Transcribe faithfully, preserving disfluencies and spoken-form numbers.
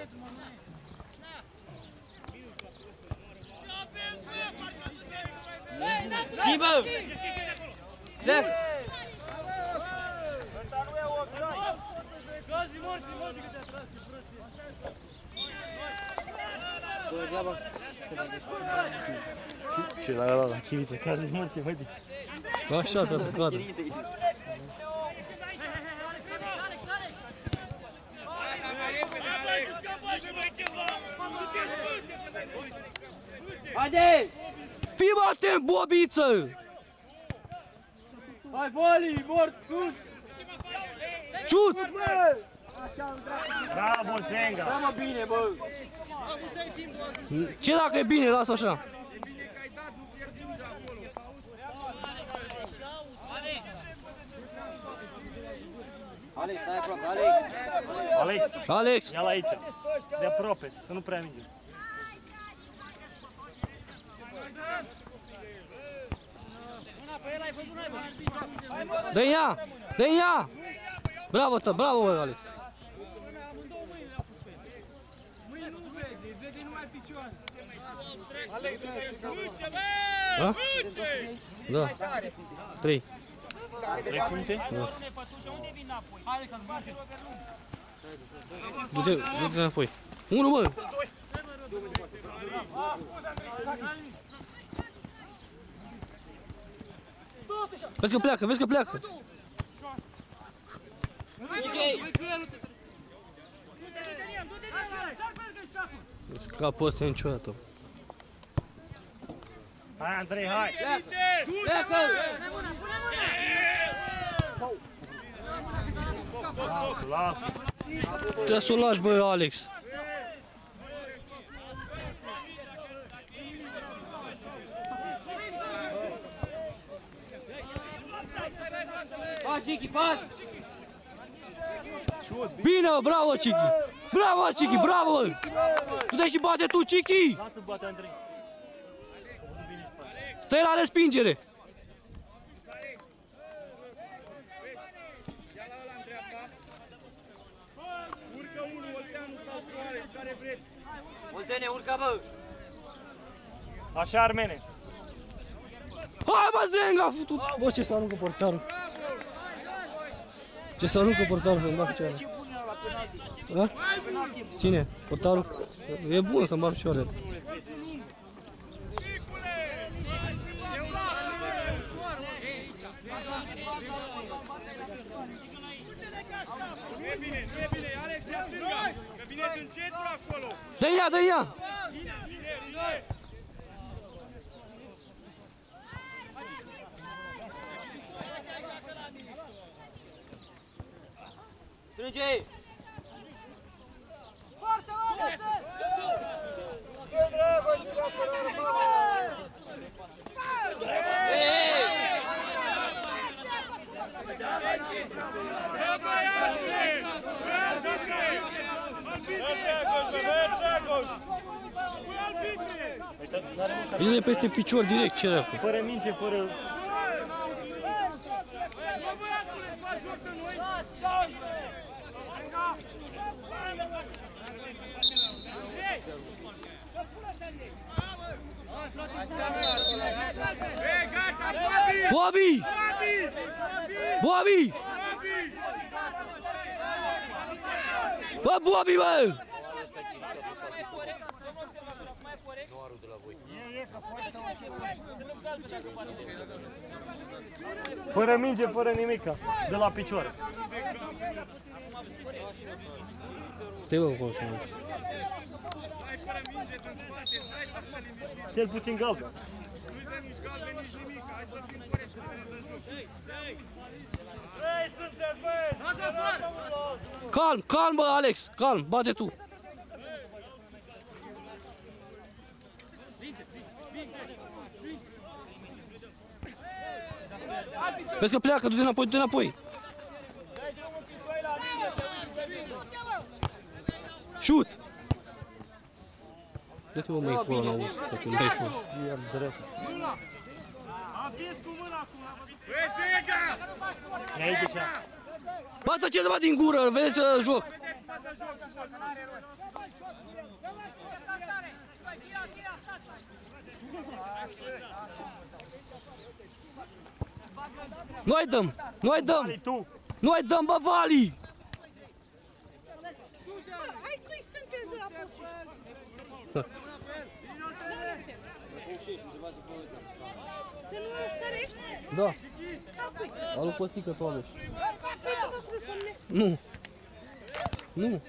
Schimbă! Left! Ce la ăla, la chiriță, care de morți, uite. Așa trebuie să cadă. Haide! Fii atent, bobiță! Hai, volley, mort, sus! Șut! Bravo, Zenga! Da, mă, bine, bă! Ce dacă e bine, lasă așa. Alex, stai aproape, Alex! Alex, Alex! ia-l aici, de aproape, că nu prea minge. Dă-i ea! Dă-i ea! Bravo, tă, bravo, bă, Alex! Da? Da. Trei. Trei puncte? Da. Du-te, du-te înapoi. Unu, bă! Vezi că pleacă, vezi că pleacă! Scapul ăsta niciodată. Hai, Andrei, hai! Pleacă! Lasă, lasă! Trebuie să o lași, bă, Alex. Pas, Chichi, pas! Bine, bă, bravo, Chichi! Bravo, Chichi, bravo! Du-te și bate tu, Chichi! Lasă, bate, Andrei! Stai la respingere! Urcă unul, Olteanu sau tu, Alex, care vreți. Oltene, urcă, bă! Așa, Armene! Hai, bă, Zenga, a futut! Bă, ce să aruncă portarul! Ce să aruncă portarul să-mi bag picioarele? Da? Cine? Portarul? E bun să-mi bag picioarele. Nu e bine, nu e bine, Alex, ia stânga, că vineți în centru acolo. Dă-i ea, dă-i ea! Strânge! Vine peste picior direct, ce dracu. Fără minge, fără... Bobby! Bobby! Bă, Bobby, bă! Fără minge, fără nimica, de la picioare. Stai, bă, acolo să mergi. Cel puțin galben. Nu-i dă nici galben, nici nimic, hai să fim corecți, să vedem în joc. Ei, suntem, băi! Calm, calm, bă, Alex, calm, bate tu. Vezi că pleacă, du-te înapoi, du-te înapoi. Șut! Dă-te, bă, măi, acolo, n-auzi, că tu n-ai șut. Ia drept. Băi, Zenga! E aici așa. Bă, să ce să bat din gură, vedeți uh, joc. Vedeți, fata joc frumos. Noi dăm! Noi dăm! Vali, tu! Noi dăm, bă, Vali! Hai cui sunteți de la poșă? Că nu sărești? Da, Da, cui? alu Costică Toameș. Uite-mă cum spune. Nu! Nu!